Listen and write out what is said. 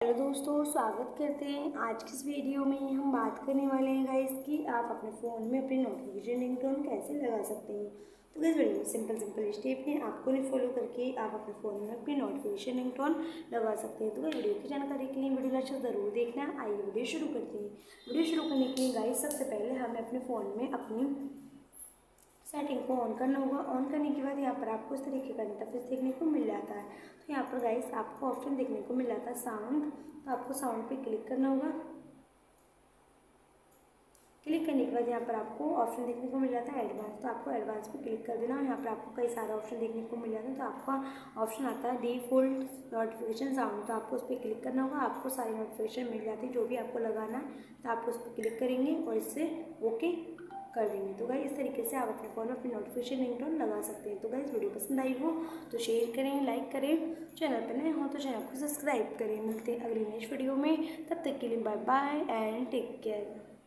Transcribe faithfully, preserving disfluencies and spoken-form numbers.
Hello दोस्तों, स्वागत करते हैं। आज की इस वीडियो में हम बात करने वाले हैं गाइस कि आप अपने फ़ोन में अपनी नोटिफिकेशन रिंगटोन कैसे लगा सकते हैं। तो गाइस वीडियो में सिंपल सिंपल स्टेप हैं, आपको नहीं फॉलो करके आप अपने फ़ोन में अपनी नोटिफिकेशन रिंगटोन लगा सकते हैं। तो गाइस वीडियो की जानकारी के लिए वीडियो लेक्चर ज़रूर देखना। आइए वीडियो शुरू करते हैं। वीडियो शुरू करने के लिए गाइस सबसे पहले हमें अपने फ़ोन में अपनी सेटिंग को ऑन करना होगा। ऑन करने के बाद यहाँ पर आपको इस तरीके का इंटरफेस देखने को मिल जाता है। तो यहाँ पर गाइस आपको ऑप्शन देखने को मिल जाता है साउंड। तो आपको साउंड पे क्लिक करना होगा। क्लिक करने के बाद यहाँ पर आपको ऑप्शन देखने को मिल जाता है एडवांस। तो आपको एडवांस पे क्लिक कर देना। यहाँ पर आपको कई सारे ऑप्शन देखने को मिल जाते हैं। तो आपका ऑप्शन आता है डिफ़ॉल्ट नोटिफिकेशन साउंड। तो आपको उस पर क्लिक करना होगा। आपको सारी नोटिफिकेशन मिल जाती है जो भी आपको लगाना है। तो आप उस पर क्लिक करेंगे और इससे ओके कर देंगे। तो गाइस इस तरीके से आप अपने फ़ोन में अपनी नोटिफिकेशन रिंगटोन लगा सकते हैं। तो गाइस वीडियो पसंद आई हो तो शेयर करें, लाइक करें, चैनल पर नए हो तो चैनल को सब्सक्राइब करें। मिलते हैं अगली नेक्स्ट वीडियो में, तब तक के लिए bye bye and take care.